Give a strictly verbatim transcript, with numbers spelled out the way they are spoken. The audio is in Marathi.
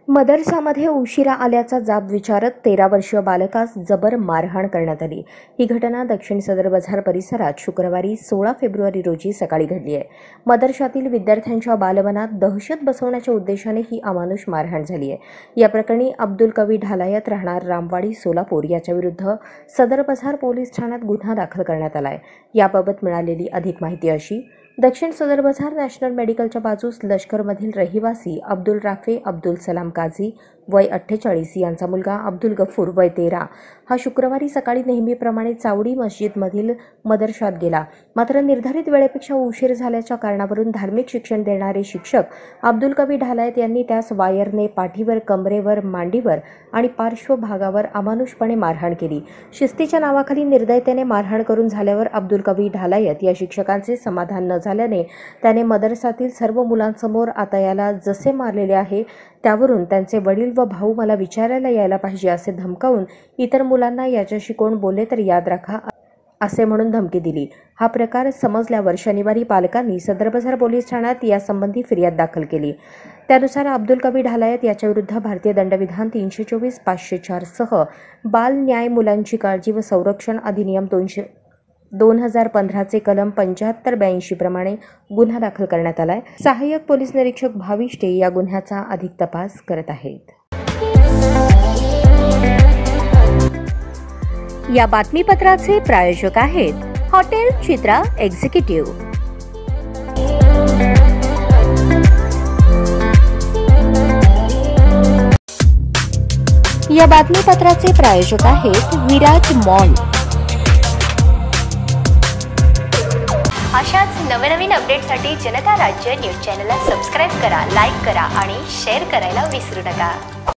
मदरसामध्ये उशिरा आल्याचा जाब विचारत तेरा वर्षीय बालकास जबर मारहाण करण्यात आली। ही घटना दक्षिण सदर बाजार परिसरात शुक्रवारी सोळा फेब्रुवारी रोजी सकाळी घडली आहे। मदरशातील विद्यार्थ्यांच्या बालमनात दहशत बसवण्याच्या उद्देशाने ही अमानुष मारहाण झाली आहे। या प्रकरणी अब्दुल कवी ढालायत राहणार रामवाडी सोलापूर याच्या विरुद्ध सदर बाजार पोलीस ठाण्यात गुन्हा दाखल करण्यात आला आहे। याबाबत मिळालेली अधिक माहिती अशी: दक्षिण सदर बाजार नॅशनल मेडिकलच्या बाजूस लष्करमधील रहिवासी अब्दुल राफे अब्दुल सलाम काझी वय अठ्ठेचाळीस यांचा मुलगा अब्दुल गफूर वय तेरा हा शुक्रवारी सकाळी नेहमीप्रमाणे चावडी मस्जिदमधील मदरशात गेला। मात्र निर्धारित वेळेपेक्षा उशीर झाल्याच्या कारणावरून धार्मिक शिक्षण देणारे शिक्षक अब्दुल कवी ढालायत यांनी त्यास वायरने पाठीवर, कमरेवर, मांडीवर आणि पार्श्वभागावर अमानुषपणे मारहाण केली। शिस्तीच्या नावाखाली निर्दयतेने मारहाण करून झाल्यावर अब्दुल कवी ढालायत या शिक्षकांचे समाधान न झाल्याने त्याने मदरसातील सर्व मुलांसमोर आता याला जसे मारलेले आहे त्यावरून त्यांचे वडील व भाऊ मला विचारायला यायला पाहिजे असे धमकावून इतर मुलांना याच्याशी कोण बोलले तर याद राखा असे म्हणून धमकी दिली। हा प्रकार समजल्यावर शनिवारी पालकांनी सदर बाजार पोलीस ठाण्यात यासंबंधी फिर्याद दाखल केली। त्यानुसार अब्दुल कवी ढालायत याच्याविरुद्ध भारतीय दंडविधान तीनशे चोवीस पाचशे चार सह बाल न्याय, मुलांची काळजी व संरक्षण अधिनियम दोनशे दोन हजार पंधराचे कलम पंच्याहत्तर ब्याऐंशी प्रमाणे गुन्हा दाखल करण्यात आलाय। सहाय्यक पोलीस निरीक्षक भाविष्टे या गुन्ह्याचा अधिक तपास करत आहेत। या बातमीपत्राचे प्रायोजक आहेत हॉटेल चित्रा एक्झिक्युटिव्ह। या बातमीपत्राचे प्रायोजक आहेत विराज मॉल। अशाच नवनवीन अपडेटसाठी जनता राज्य न्यूज चॅनलला सबस्क्राईब करा, लाईक करा आणि शेअर करायला विसरू नका।